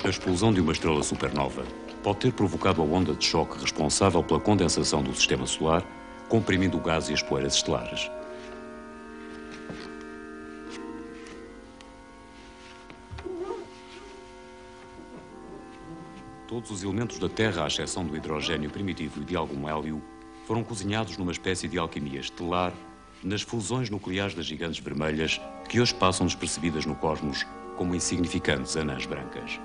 A explosão de uma estrela supernova pode ter provocado a onda de choque responsável pela condensação do sistema solar, comprimindo o gás e as poeiras estelares. Todos os elementos da Terra, à exceção do hidrogênio primitivo e de algum hélio, foram cozinhados numa espécie de alquimia estelar nas fusões nucleares das gigantes vermelhas que hoje passam despercebidas no cosmos como insignificantes anãs brancas.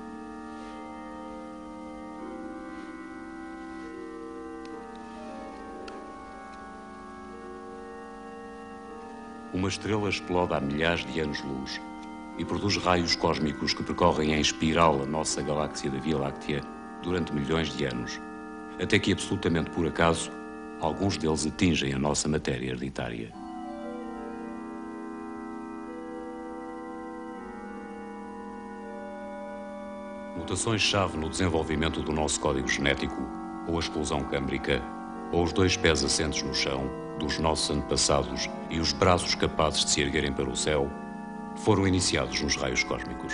Uma estrela explode há milhares de anos-luz e produz raios cósmicos que percorrem em espiral a nossa galáxia da Via Láctea durante milhões de anos, até que, absolutamente por acaso, alguns deles atingem a nossa matéria hereditária. Mutações-chave no desenvolvimento do nosso código genético, ou a explosão câmbrica, ou os dois pés assentes no chão dos nossos antepassados e os braços capazes de se erguerem para o céu, foram iniciados nos raios cósmicos.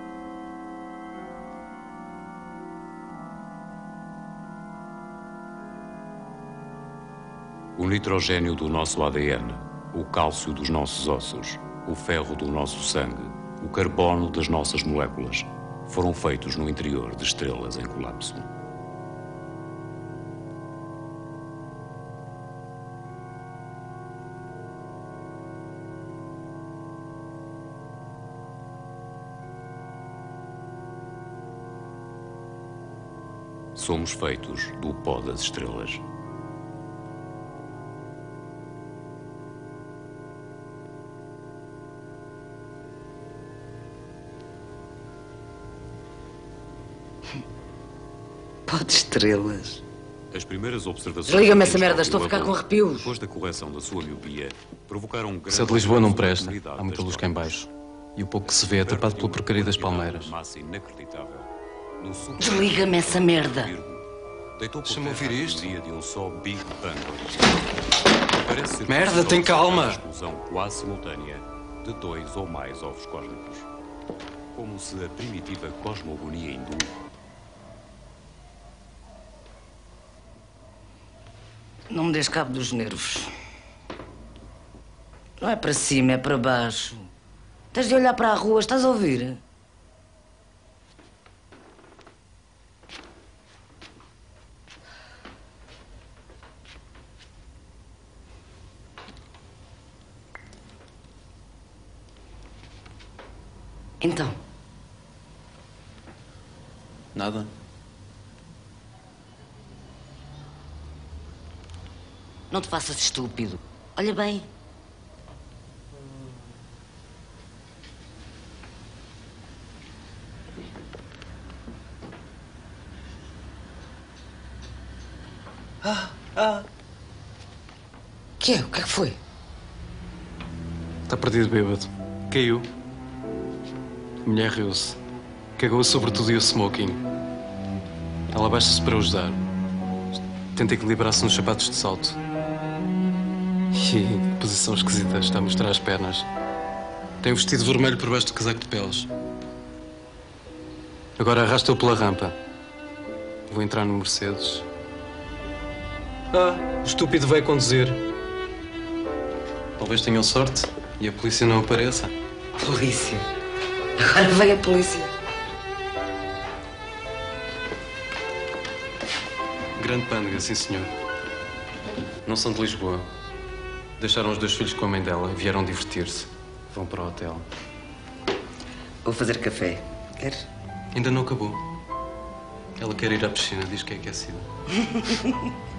O nitrogênio do nosso ADN, o cálcio dos nossos ossos, o ferro do nosso sangue, o carbono das nossas moléculas, foram feitos no interior de estrelas em colapso. Somos feitos do pó das estrelas. Pó de estrelas. As primeiras observações... Desliga-me essa merda, estou a ficar com arrepios. Depois da correção da sua miopia, provocaram um grande... Se é de Lisboa não presta, há muita luz cá em baixo. E o pouco que se vê é tapado pela porcaria das palmeiras. Desliga-me essa merda. Deixa-me ouvir isto. Merda, tem calma! Uma explosão quase simultânea de 2 ou mais ovos cósmicos. Como se a primitiva cosmogonia hindu... Não me des cabo dos nervos. Não é para cima, é para baixo. Tens de olhar para a rua, estás a ouvir? Então? Nada. Não te faças estúpido. Olha bem. Que é? O que é que foi? Está perdido bêbado. Caiu. A mulher riu-se. Cagou sobre tudo e o smoking. Ela baixa-se para ajudar. Tenta equilibrar-se nos sapatos de salto. E posição esquisita, está a mostrar as pernas. Tem um vestido vermelho por baixo do casaco de peles. Agora arrasta-o pela rampa. Vou entrar no Mercedes. O estúpido vai conduzir. Talvez tenham sorte e a polícia não apareça. Polícia? Agora vem a polícia. Grande pândega, sim senhor. Não são de Lisboa. Deixaram os 2 filhos com a mãe dela. Vieram divertir-se. Vão para o hotel. Vou fazer café. Queres? Ainda não acabou. Ela quer ir à piscina, diz que é aquecida.